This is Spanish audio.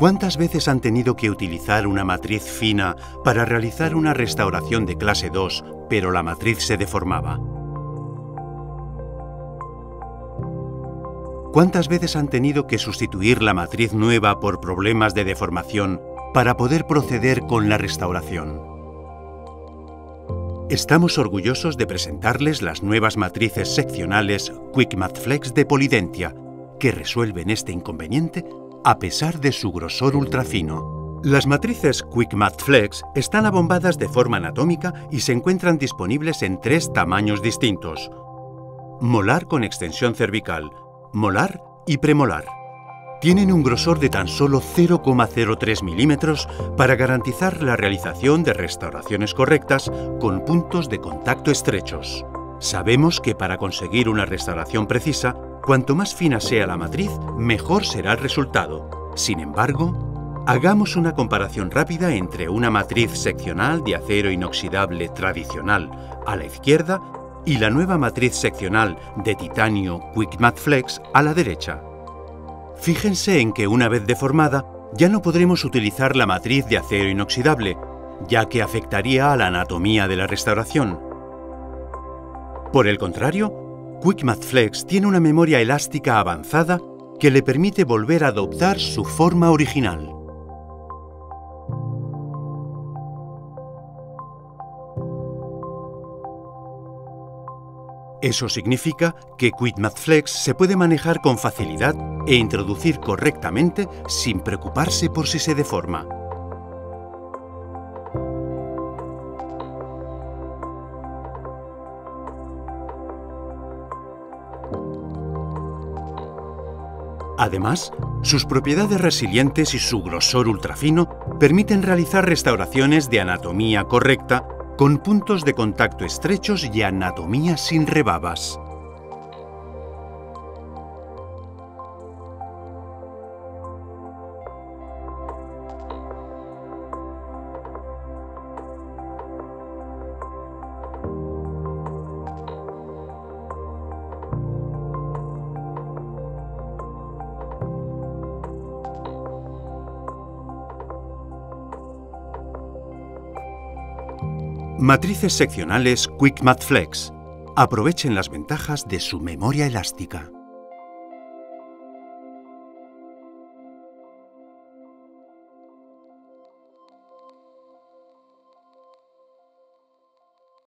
¿Cuántas veces han tenido que utilizar una matriz fina para realizar una restauración de clase 2, pero la matriz se deformaba? ¿Cuántas veces han tenido que sustituir la matriz nueva por problemas de deformación para poder proceder con la restauración? Estamos orgullosos de presentarles las nuevas matrices seccionales QuickMathFlex de Polydentia, que resuelven este inconveniente a pesar de su grosor ultrafino. Las matrices QuickMathFlex están abombadas de forma anatómica y se encuentran disponibles en 3 tamaños distintos: molar con extensión cervical, molar y premolar. Tienen un grosor de tan solo 0,03 milímetros para garantizar la realización de restauraciones correctas con puntos de contacto estrechos. Sabemos que para conseguir una restauración precisa, cuanto más fina sea la matriz, mejor será el resultado. Sin embargo, hagamos una comparación rápida entre una matriz seccional de acero inoxidable tradicional a la izquierda y la nueva matriz seccional de titanio QuickMathFlex a la derecha. Fíjense en que una vez deformada, ya no podremos utilizar la matriz de acero inoxidable, ya que afectaría a la anatomía de la restauración. Por el contrario, QuickMathFlex tiene una memoria elástica avanzada que le permite volver a adoptar su forma original. Eso significa que QuickMathFlex se puede manejar con facilidad e introducir correctamente sin preocuparse por si se deforma. Además, sus propiedades resilientes y su grosor ultrafino permiten realizar restauraciones de anatomía correcta con puntos de contacto estrechos y anatomía sin rebabas. Matrices seccionales QuickMathFlex. Aprovechen las ventajas de su memoria elástica.